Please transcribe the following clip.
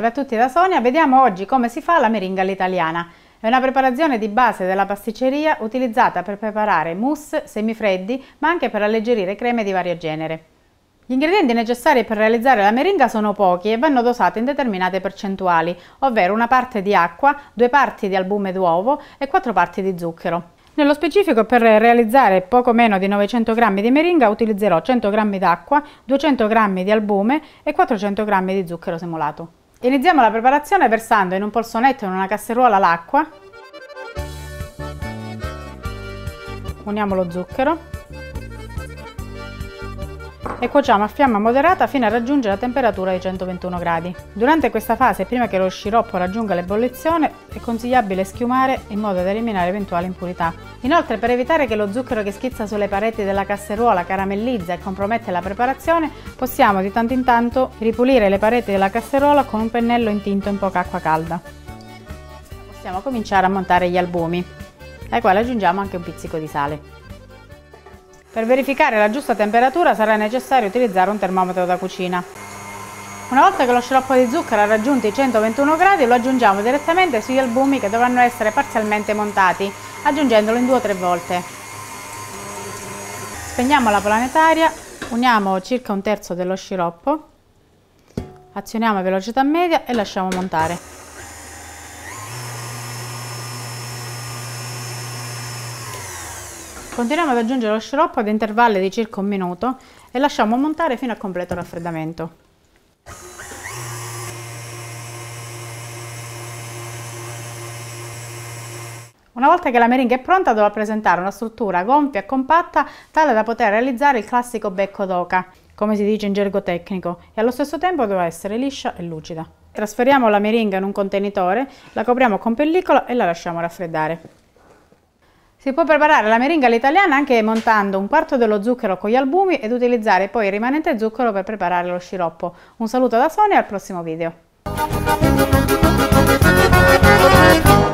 Salve a tutti da Sonia, vediamo oggi come si fa la meringa all'italiana. È una preparazione di base della pasticceria utilizzata per preparare mousse, semifreddi, ma anche per alleggerire creme di vario genere. Gli ingredienti necessari per realizzare la meringa sono pochi e vanno dosati in determinate percentuali, ovvero una parte di acqua, 2 parti di albume d'uovo e 4 parti di zucchero. Nello specifico, per realizzare poco meno di 900 g di meringa utilizzerò 100 g d'acqua, 200 g di albume e 400 g di zucchero semolato. Iniziamo la preparazione versando in un polsonetto o in una casseruola l'acqua, uniamo lo zucchero e cuociamo a fiamma moderata fino a raggiungere la temperatura di 121 gradi. Durante questa fase, prima che lo sciroppo raggiunga l'ebollizione, è consigliabile schiumare in modo da eliminare eventuali impurità. Inoltre, per evitare che lo zucchero che schizza sulle pareti della casseruola caramellizza e compromette la preparazione, possiamo di tanto in tanto ripulire le pareti della casseruola con un pennello intinto in poca acqua calda. Possiamo cominciare a montare gli albumi, ai quali aggiungiamo anche un pizzico di sale. Per verificare la giusta temperatura sarà necessario utilizzare un termometro da cucina. Una volta che lo sciroppo di zucchero ha raggiunto i 121 gradi, lo aggiungiamo direttamente sugli albumi che dovranno essere parzialmente montati, aggiungendolo in 2 o 3 volte. Spegniamo la planetaria, uniamo circa 1/3 dello sciroppo, azioniamo a velocità media e lasciamo montare. Continuiamo ad aggiungere lo sciroppo ad intervalli di circa 1 minuto e lasciamo montare fino al completo raffreddamento. Una volta che la meringa è pronta, dovrà presentare una struttura gonfia e compatta tale da poter realizzare il classico becco d'oca, come si dice in gergo tecnico, e allo stesso tempo dovrà essere liscia e lucida. Trasferiamo la meringa in un contenitore, la copriamo con pellicola e la lasciamo raffreddare. Si può preparare la meringa all'italiana anche montando 1/4 dello zucchero con gli albumi ed utilizzare poi il rimanente zucchero per preparare lo sciroppo. Un saluto da Sonia e al prossimo video.